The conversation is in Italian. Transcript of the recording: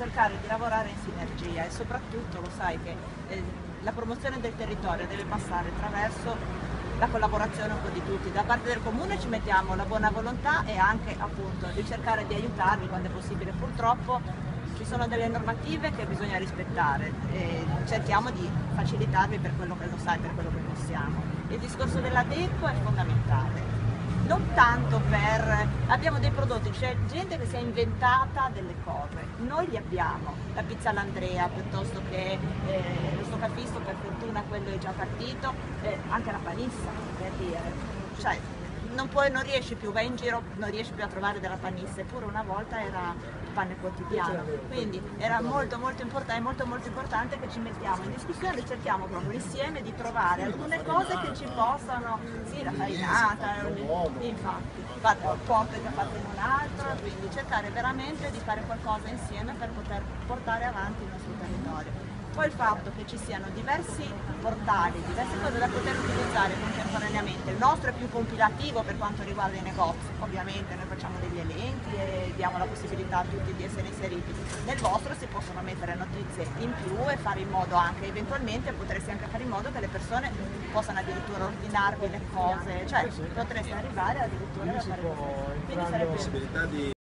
cercare di lavorare in sinergia e soprattutto lo sai che la promozione del territorio deve passare attraverso la collaborazione un po' di tutti. Da parte del comune ci mettiamo la buona volontà e anche appunto di cercare di aiutarvi quando è possibile. Purtroppo ci sono delle normative che bisogna rispettare e cerchiamo di facilitarvi per quello che lo sai, per quello che possiamo. Il discorso della deco è fondamentale. Non tanto per... abbiamo dei prodotti, c'è gente che si è inventata delle cose, noi li abbiamo, la pizza all'Andrea piuttosto che lo stoccafisto, per fortuna quello è già partito, anche la panissa per dire, cioè non riesci più, vai in giro, non riesci più a trovare della panissa, eppure una volta era il pane quotidiano, quindi era molto importante che ci mettiamo in discussione e cerchiamo proprio insieme di trovare alcune cose che ci possano, sì, la farinata, infatti, porte che fate in un altro, quindi cercare veramente di fare qualcosa insieme per poter portare avanti il nostro territorio. Poi il fatto che ci siano diversi portali, diverse cose da poter utilizzare contemporaneamente, il nostro è più compilativo per quanto riguarda i negozi, ovviamente noi facciamo degli elenchi e diamo la possibilità a tutti di essere inseriti, nel vostro si possono mettere notizie in più e fare in modo anche, eventualmente potreste anche fare in modo che le persone possano addirittura ordinarvi le cose, cioè potreste arrivare addirittura a fare così. Quindi sarebbe...